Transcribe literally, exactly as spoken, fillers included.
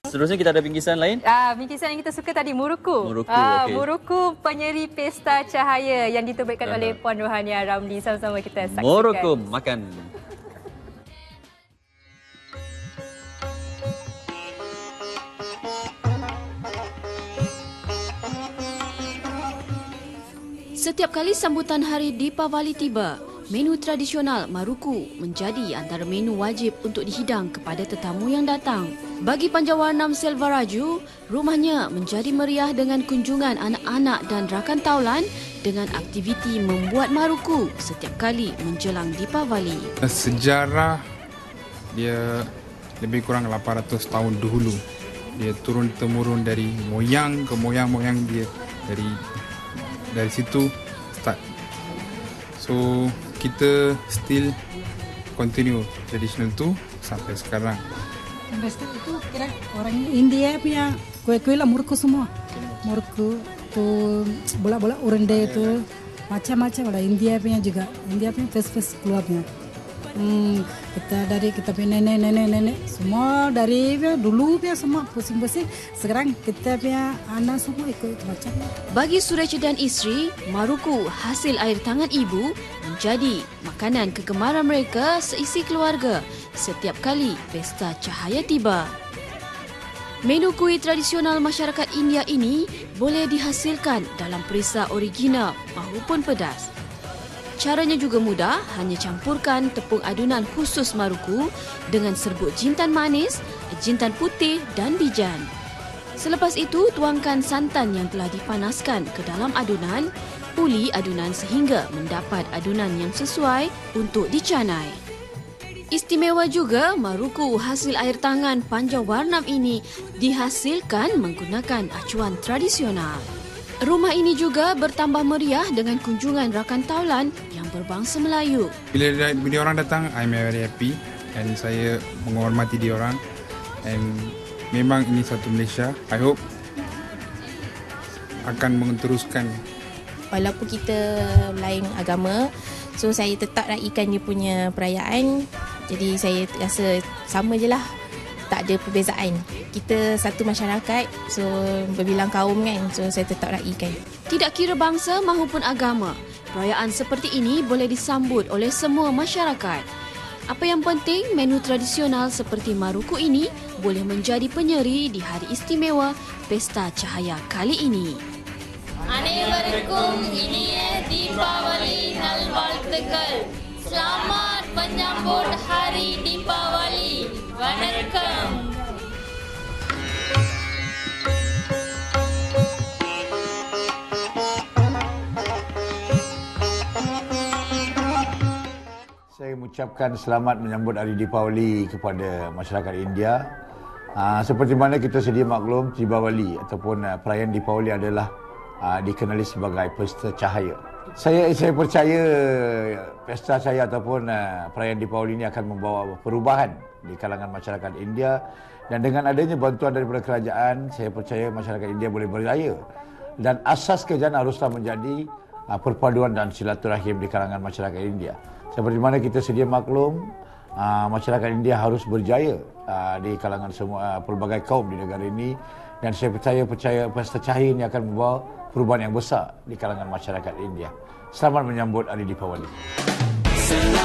Seterusnya kita ada bingkisan lain. Ah, bingkisan yang kita suka tadi, Muruku. Muruku, Ah, okey. Muruku penyeri Pesta Cahaya yang diterbitkan uh-huh. oleh Puan Rohania Ramli. Sama-sama kita saksikan. Muruku makan. Setiap kali sambutan Hari Deepavali tiba, menu tradisional Maruku menjadi antara menu wajib untuk dihidang kepada tetamu yang datang. Bagi Panjawarnam Selvaraju, rumahnya menjadi meriah dengan kunjungan anak-anak dan rakan taulan dengan aktiviti membuat Maruku setiap kali menjelang Deepavali. Sejarah dia lebih kurang lapan ratus tahun dahulu. Dia turun-temurun dari moyang ke moyang-moyang dia, dari dari situ start. So kita still continue traditional tu sampai sekarang. Pesta itu kira orang India punya kue-kue lah, Muruku semua. Muruku tu bola-bola urende itu macam-macam lah. India punya juga. India punya fest-fest keluarnya. Hmm, kita dari kita punya nenek-nenek-nenek semua dari ya, dulu ya semua pusing-pusing. Sekarang kita punya anak semua ikut macam. Bagi Suresh dan isteri, Maruku hasil air tangan ibu menjadi makanan kegemaran mereka seisi keluarga setiap kali Pesta Cahaya tiba. Menu kuih tradisional masyarakat India ini boleh dihasilkan dalam perisa original maupun pedas. Caranya juga mudah, hanya campurkan tepung adunan khusus Maruku dengan serbuk jintan manis, jintan putih dan bijan. Selepas itu, tuangkan santan yang telah dipanaskan ke dalam adunan, uli adunan sehingga mendapat adunan yang sesuai untuk dicanai. Istimewa juga, Maruku hasil air tangan Panjawarnam ini dihasilkan menggunakan acuan tradisional. Rumah ini juga bertambah meriah dengan kunjungan rakan taulan yang berbangsa Melayu. Bila bila orang datang, I'm very happy dan saya menghormati dia orang. And memang ini satu Malaysia. I hope akan meneruskan. Walaupun kita lain agama, so saya tetap raikan dia punya perayaan. Jadi saya rasa sama je lah. Tak ada perbezaan. Kita satu masyarakat, so berbilang kaum kan, so saya tetap raikan. Tidak kira bangsa maupun agama, perayaan seperti ini boleh disambut oleh semua masyarakat. Apa yang penting, menu tradisional seperti Maruku ini boleh menjadi penyeri di hari istimewa Pesta Cahaya kali ini. அனைவருக்கும் இனிய தீபாவளி நல்வாழ்த்துக்கள். Selamat menyambut Hari Deepavali. Vanakkam. Saya mengucapkan selamat menyambut Hari Deepavali kepada masyarakat India. Aa, seperti mana kita sedia maklum, Deepavali ataupun uh, perayaan Deepavali adalah uh, dikenali sebagai Pesta Cahaya. Saya saya percaya Pesta Cahaya ataupun uh, perayaan Deepavali ini akan membawa perubahan di kalangan masyarakat India, dan dengan adanya bantuan daripada kerajaan, saya percaya masyarakat India boleh berjaya, dan asas kerajaan haruslah menjadi uh, perpaduan dan silaturahim di kalangan masyarakat India. Seperti mana kita sedia maklum, uh, masyarakat India harus berjaya uh, di kalangan semua uh, pelbagai kaum di negara ini, dan saya percaya percaya Pesta Cahaya ini akan membawa perubahan yang besar di kalangan masyarakat India. Selamat menyambut Hari Deepavali.